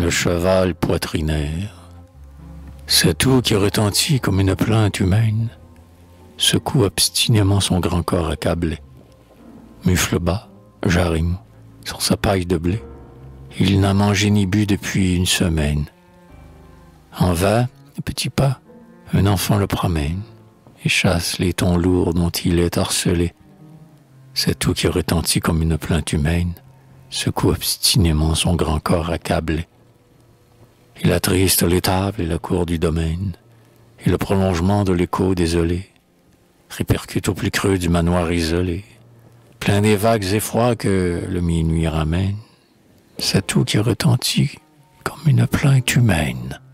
le cheval poitrinaire. Cet tout qui retentit comme une plainte humaine secoue obstinément son grand corps accablé. Mufle bas, jarime, sur sa paille de blé. Il n'a mangé ni bu depuis une semaine. En vain, à petits pas, un enfant le promène et chasse les tons lourds dont il est harcelé. C'est tout qui retentit comme une plainte humaine secoue obstinément son grand corps accablé. Il attriste l'étable et la cour du domaine, et le prolongement de l'écho désolé répercute au plus creux du manoir isolé, plein des vagues effrois que le minuit ramène. C'est tout qui retentit comme une plainte humaine.